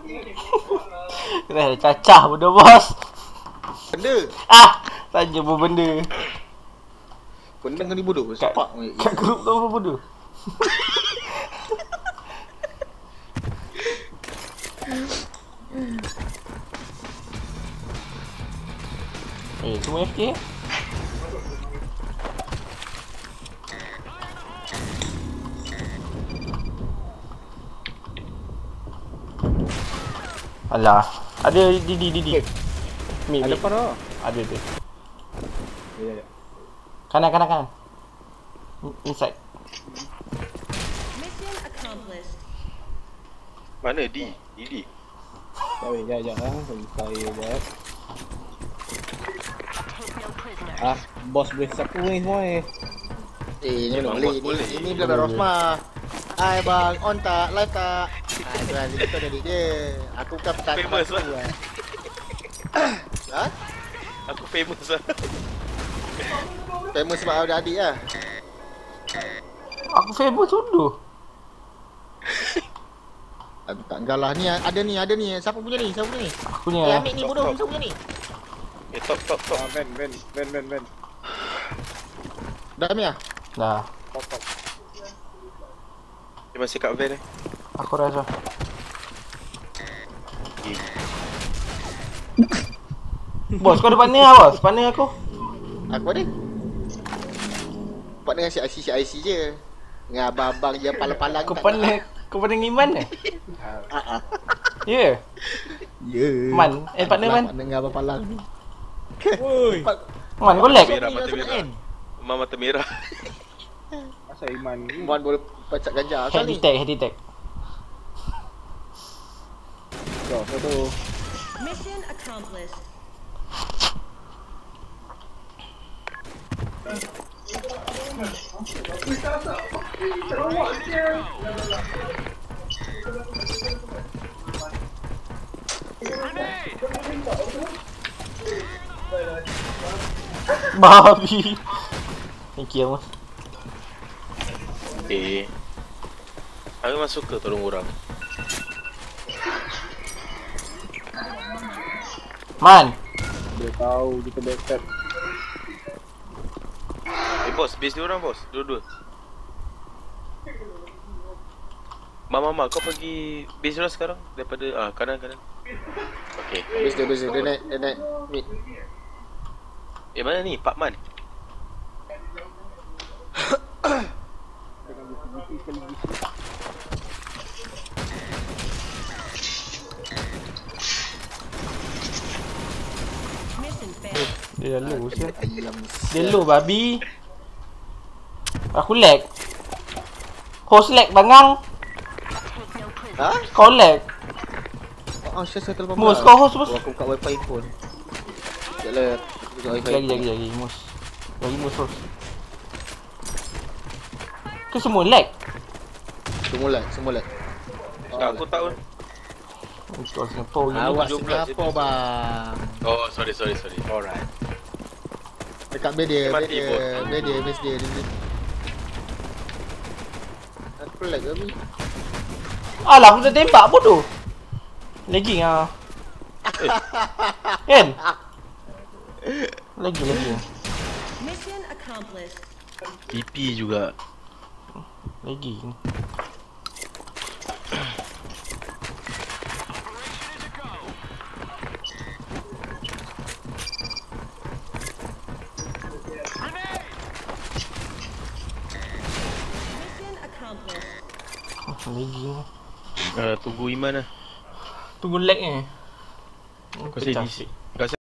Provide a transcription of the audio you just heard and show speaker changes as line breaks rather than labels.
Dah cacah bodoh bos.
Benda.
Tanya apa benda.
Benda kali bodoh. Sepak.
Kat grup tu apa bodoh. Semua FK. Alah, ada Didi.
Ada para.
Ada tu.
Ya.
Kanan. Inside.
Mission accomplished.
Mana Didi?
Jap lah. Bagi saya jap. Bos boleh sapu ni semua ni.
Ni
Memang
boleh.
bos boleh.
Ini bukan Rosma. Hai bang, on tak? Live tak? Itu lah, kita jadi dia. Aku bukan petang.
Famous lah.
Ha?
Aku famous lah.
Famous sebab ada adik lah.
Aku famous dulu.
Tak enggak lah. Ni ada ni. Siapa punya ni?
Aku ni lah.
Ambil ni bodoh. Siapa punya ni?
Top.
Ben.
Dah ambil lah?
Dah.
Top.
Dia masih kat van
Aku rasa. Bos, kau ada partner lah bos? Partner aku.
Aku ada. Partner dengan IC je. Dengan abang-abang je palang-palang.
Kau partner dengan Iman ke? Ya?
Ya.
Man, partner Man?
Partner dengan abang palang ni.
Woi.
Man, kau lag?
mata merah. Mata merah.
Asal Iman ni.
Wan boleh pacak ganja
Head
kau ni.
detect.
Tu.
Mission accomplished.
Babi. Thank you, Mas.
Aku memang suka tolong orang.
Man.
Dia tahu kita backstab.
Bos, base dia orang bos. Dua-dua. Mama, kau pergi base dia orang sekarang daripada kanan. Okey.
Base dia naik mid.
Mana ni? Pak Man.
Mission failed.
Dia dah low siap.
Ayam.
Dia low babi. Aku lag. Host lag bangang.
Ha?
Kau lag.
Saya terlepas.
Mus, kau host mus.
Aku buka wifi phone. Sekejap buka wifi.
Lagi mus. Lagi mus host. Ke semua lag?
Semua lag.
Aku tahu.
Kau Singapore ni.
Awak
17
Singapore bang.
Oh, sorry. Alright.
Dekat bed dia.
Mati, bos.
Base dia. Aku lag babi.
Alah, aku dah tembak bodoh. Lagging ah. Kan? Lagi.
Mission accomplished.
PP juga.
Lagi.
Mission accomplished.
Lagi.
Tunggu Iman lah.
Tunggu lag ni.
Kau say